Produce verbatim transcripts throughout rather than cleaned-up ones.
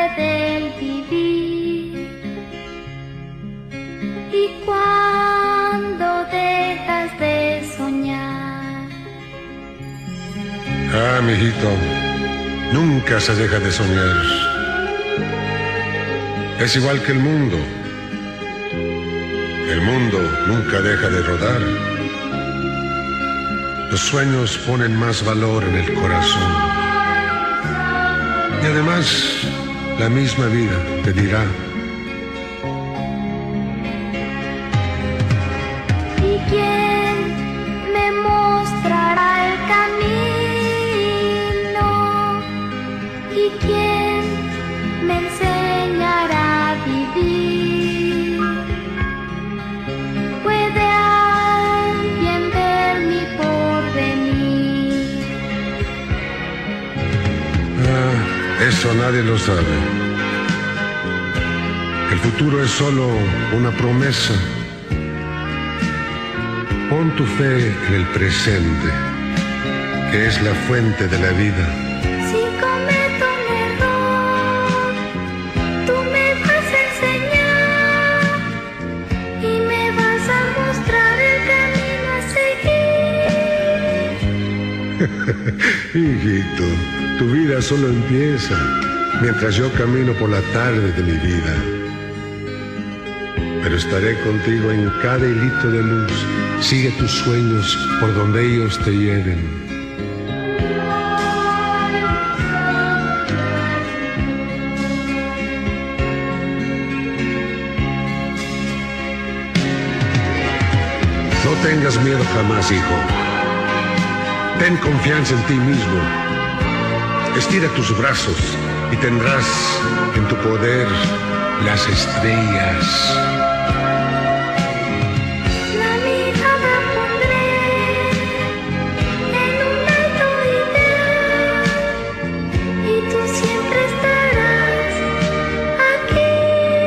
puede el vivir. Y cuando dejas de soñar. Ah, mijito, nunca se deja de soñar. Es igual que el mundo. El mundo nunca deja de rodar. Los sueños ponen más valor en el corazón. Y además, la misma vida te dirá: ¿y quién me mostrará el camino? ¿Y quién me enseñará a vivir? ¿Puede alguien ver mi porvenir? Ah, eso nadie lo sabe. El futuro es solo una promesa. Pon tu fe en el presente, que es la fuente de la vida. Si cometo un error, tú me vas a enseñar y me vas a mostrar el camino a seguir. Hijito, tu vida solo empieza mientras yo camino por la tarde de mi vida. Pero estaré contigo en cada hilito de luz. Sigue tus sueños por donde ellos te lleven. No tengas miedo jamás, hijo. Ten confianza en ti mismo. Estira tus brazos y tendrás en tu poder las estrellas. La mirada pondré en un alto ideal y tú siempre estarás aquí.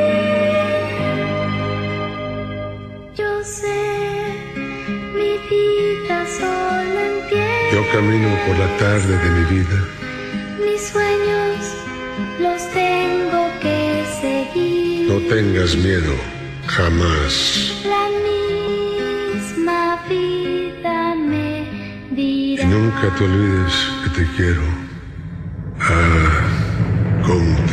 Yo sé, mi vida solo empieza. Yo camino por la tarde de mi vida. Mis sueños los tengo que seguir. No tengas miedo, jamás. La misma vida me dirá. Y nunca te olvides que te quiero. Ah, con